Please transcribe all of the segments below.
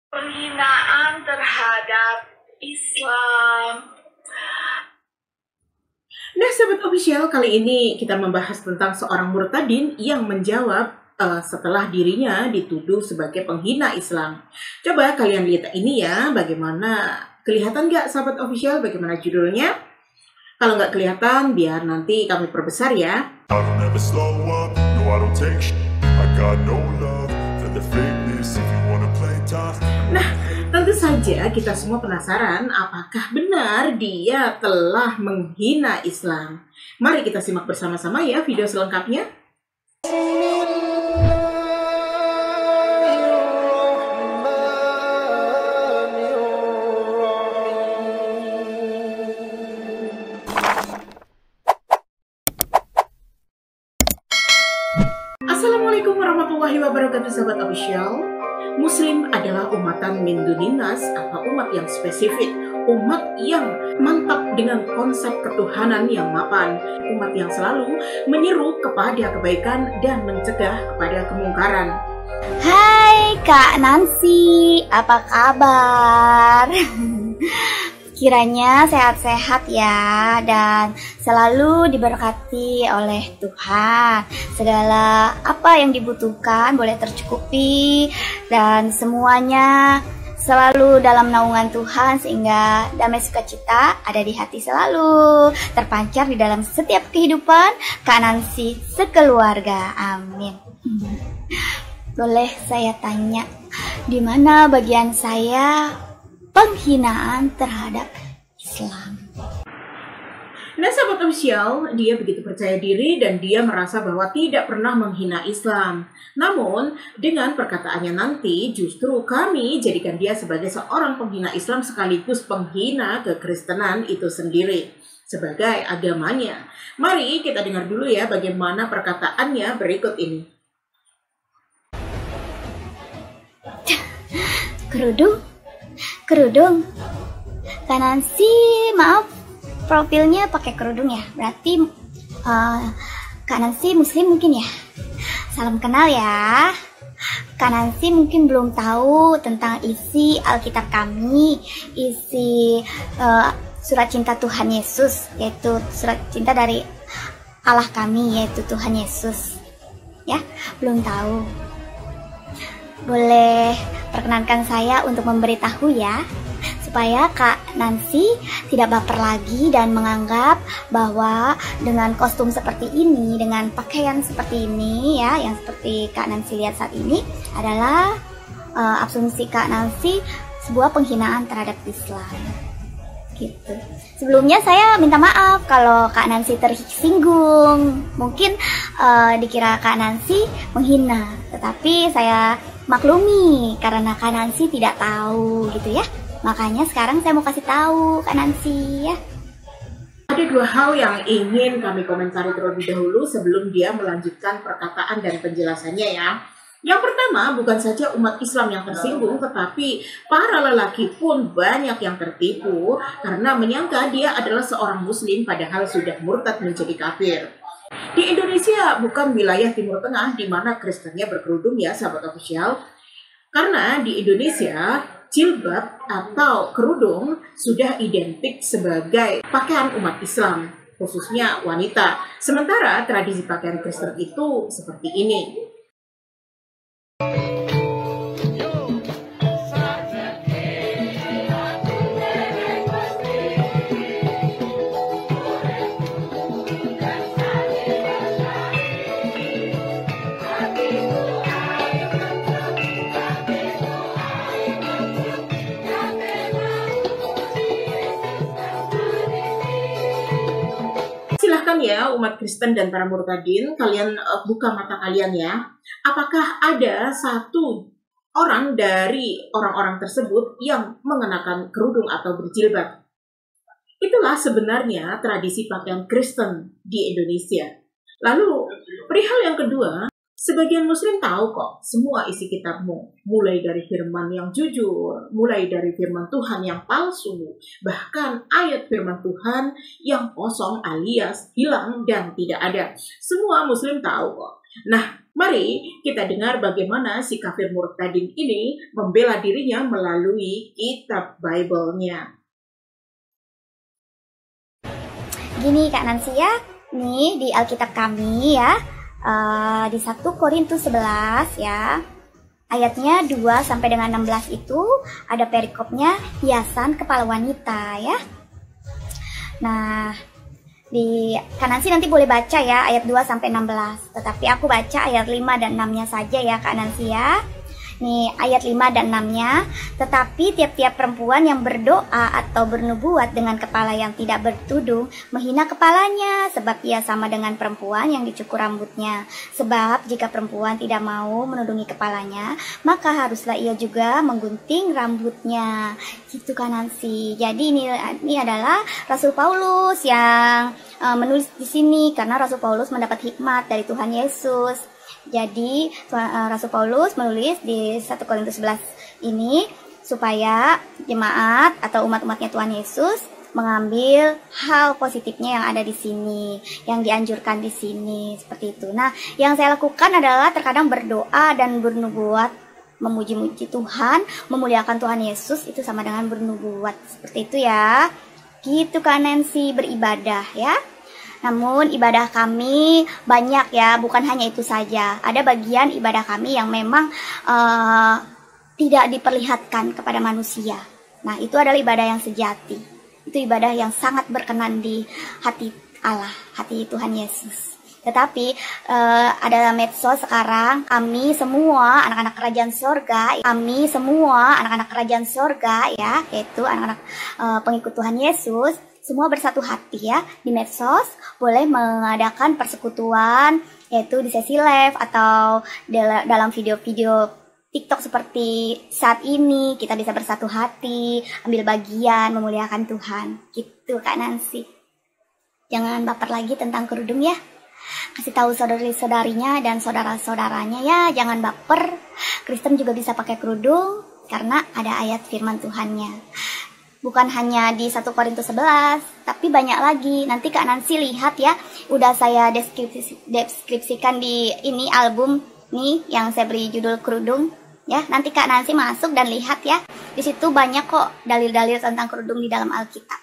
Penghinaan terhadap Islam. Nah, Sahabat Official, kali ini kita membahas tentang seorang murtadin yang menjawab setelah dirinya dituduh sebagai penghina Islam. Coba kalian lihat ini ya, bagaimana kelihatan nggak Sahabat Official, bagaimana judulnya? Kalau nggak kelihatan, biar nanti kami perbesar ya. Nah, tentu saja kita semua penasaran apakah benar dia telah menghina Islam. Mari kita simak bersama-sama ya video selengkapnya. Assalamualaikum warahmatullahi wabarakatuh, Sahabat Official. Muslim adalah umatan min duninnas, atau umat yang spesifik, umat yang mantap dengan konsep ketuhanan yang mapan, umat yang selalu menyeru kepada kebaikan dan mencegah kepada kemungkaran. Hai Kak Nancy, apa kabar? Kiranya sehat-sehat ya, dan selalu diberkati oleh Tuhan. Segala apa yang dibutuhkan boleh tercukupi, dan semuanya selalu dalam naungan Tuhan, sehingga damai sukacita ada di hati selalu terpancar di dalam setiap kehidupan Kak Nancy sekeluarga. Amin. Boleh saya tanya, di mana bagian saya penghinaan terhadap Islam? Nah, Sahabat Official, dia begitu percaya diri dan dia merasa bahwa tidak pernah menghina Islam. Namun, dengan perkataannya nanti, justru kami jadikan dia sebagai seorang penghina Islam sekaligus penghina kekristenan itu sendiri sebagai agamanya. Mari kita dengar dulu ya bagaimana perkataannya berikut ini. Kerudung. Kak Nancy, maaf, profilnya pakai kerudung ya. Berarti Kak Nancy Muslim mungkin ya. Salam kenal ya. Kak Nancy mungkin belum tahu tentang isi Alkitab kami, isi surat cinta Tuhan Yesus, yaitu surat cinta dari Allah kami, yaitu Tuhan Yesus. Ya, belum tahu. Boleh perkenankan saya untuk memberitahu ya, supaya Kak Nancy tidak baper lagi dan menganggap bahwa dengan kostum seperti ini, dengan pakaian seperti ini ya, yang seperti Kak Nancy lihat saat ini adalah asumsi Kak Nancy sebuah penghinaan terhadap Islam. Gitu. Sebelumnya saya minta maaf kalau Kak Nancy tersinggung, mungkin dikira Kak Nancy menghina, tetapi saya maklumi karena Kak Nancy tidak tahu gitu ya. Makanya sekarang saya mau kasih tahu Kak Nancy ya. Ada dua hal yang ingin kami komentari terlebih dahulu sebelum dia melanjutkan perkataan dan penjelasannya ya. Yang pertama, bukan saja umat Islam yang tersinggung, tetapi para lelaki pun banyak yang tertipu karena menyangka dia adalah seorang Muslim padahal sudah murtad menjadi kafir. Di Indonesia bukan wilayah Timur Tengah di mana Kristennya berkerudung ya, Sahabat Official. Karena di Indonesia jilbab atau kerudung sudah identik sebagai pakaian umat Islam, khususnya wanita. Sementara tradisi pakaian Kristen itu seperti ini. Silahkan ya umat Kristen dan para murtadin, kalian buka mata kalian ya. Apakah ada satu orang dari orang-orang tersebut yang mengenakan kerudung atau berjilbab? Itulah sebenarnya tradisi pakaian Kristen di Indonesia. Lalu perihal yang kedua, sebagian Muslim tahu kok semua isi kitabmu, mulai dari firman yang jujur, mulai dari firman Tuhan yang palsu, bahkan ayat firman Tuhan yang kosong alias hilang dan tidak ada. Semua Muslim tahu kok. Nah, mari kita dengar bagaimana si kafir murtadin ini membela dirinya melalui kitab Bible-nya. Gini Kak Nancy ya, nih di Alkitab kami ya, di 1 Korintus 11 ya, ayatnya 2 sampai dengan 16 itu ada perikopnya hiasan kepala wanita ya. Nah, di Kak Nancy nanti boleh baca ya ayat 2 sampai 16, tetapi aku baca ayat 5 dan 6-nya saja ya Kak Nancy ya. Nih ayat 5 dan 6-nya, tetapi tiap-tiap perempuan yang berdoa atau bernubuat dengan kepala yang tidak bertudung menghina kepalanya, sebab ia sama dengan perempuan yang dicukur rambutnya. Sebab jika perempuan tidak mau menudungi kepalanya, maka haruslah ia juga menggunting rambutnya. Gitu kan Nancy. Jadi ini adalah Rasul Paulus yang menulis di sini karena Rasul Paulus mendapat hikmat dari Tuhan Yesus. Jadi Rasul Paulus menulis di 1 Korintus 11 ini supaya jemaat atau umat-umatnya Tuhan Yesus mengambil hal positifnya yang ada di sini, yang dianjurkan di sini, seperti itu. Nah, yang saya lakukan adalah terkadang berdoa dan bernubuat, memuji-muji Tuhan, memuliakan Tuhan Yesus, itu sama dengan bernubuat, seperti itu ya. Gitu kan Nancy, beribadah ya. Namun ibadah kami banyak ya, bukan hanya itu saja. Ada bagian ibadah kami yang memang tidak diperlihatkan kepada manusia. Nah, itu adalah ibadah yang sejati. Itu ibadah yang sangat berkenan di hati Allah, hati Tuhan Yesus. Tetapi ada medsos sekarang, kami semua anak-anak kerajaan sorga, ya, yaitu anak-anak pengikut Tuhan Yesus, semua bersatu hati ya di medsos, boleh mengadakan persekutuan yaitu di sesi live atau dalam video-video TikTok seperti saat ini. Kita bisa bersatu hati, ambil bagian, memuliakan Tuhan. Gitu Kak Nancy. Jangan baper lagi tentang kerudung ya. Kasih tahu saudari-saudarinya dan saudara-saudaranya ya, jangan baper. Kristen juga bisa pakai kerudung karena ada ayat firman Tuhannya. Bukan hanya di 1 Korintus 11, tapi banyak lagi. Nanti Kak Nancy lihat ya, udah saya deskripsikan di ini album nih yang saya beri judul kerudung ya. Nanti Kak Nancy masuk dan lihat ya. Di situ banyak kok dalil-dalil tentang kerudung di dalam Alkitab.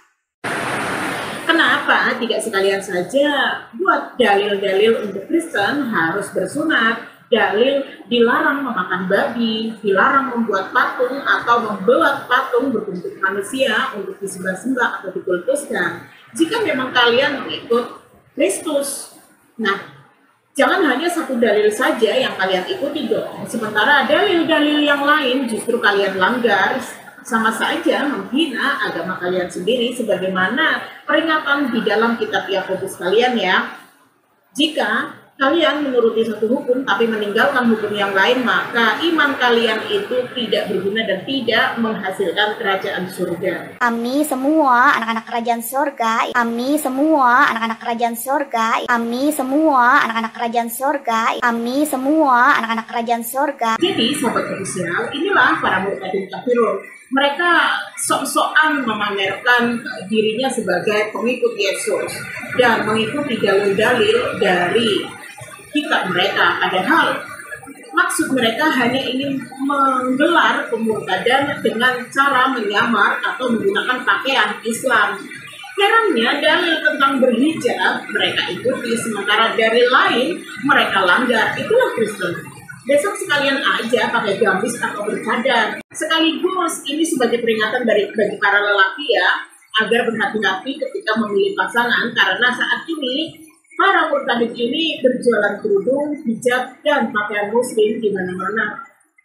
Kenapa tidak sekalian saja buat dalil-dalil untuk Kristen harus bersunat? Dalil dilarang memakan babi, dilarang membuat patung atau membuat patung berbentuk manusia untuk disembah-sembah atau dikultuskan. Jika memang kalian mengikut Kristus, nah jangan hanya satu dalil saja yang kalian ikuti dong. Sementara dalil-dalil yang lain justru kalian langgar, sama saja menghina agama kalian sendiri, sebagaimana peringatan di dalam kitab Yakobus kalian ya. Jika kalian menuruti satu hukum tapi meninggalkan hukum yang lain, maka iman kalian itu tidak berguna dan tidak menghasilkan kerajaan surga. Kami semua anak-anak kerajaan surga, kami semua anak-anak kerajaan surga, kami semua anak-anak kerajaan surga, kami semua anak-anak kerajaan surga. Jadi sahabat krusial, inilah para murtadin kafirun. Mereka sok-sokan memamerkan dirinya sebagai pengikut Yesus dan mengikuti dalil-dalil dari kitab mereka, padahal maksud mereka hanya ingin menggelar pemurtadan dengan cara menyamar atau menggunakan pakaian Islam. Herannya dalil tentang berhijab mereka ikuti, sementara dalil lain mereka langgar. Itulah Kristen. Besok sekalian aja pakai gamis atau bercadar. Sekaligus ini sebagai peringatan bagi para lelaki ya, agar berhati-hati ketika memilih pasangan, karena saat ini para murtadin ini berjualan kerudung, hijab, dan pakaian muslim di mana-mana.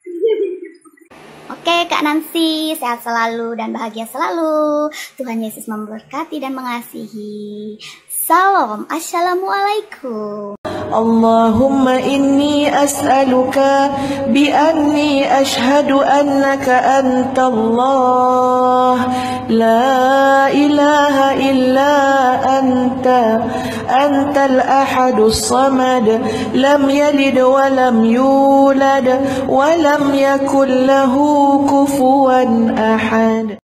Oke Kak Nancy, sehat selalu dan bahagia selalu. Tuhan Yesus memberkati dan mengasihi. Salam, assalamualaikum. Allahumma inni as'aluka bi'anni ashhadu annaka antallah la ilaha illa anta antal ahadus samad lam yalid wa lam yulad wa lam yakul lahu kufuwan ahad.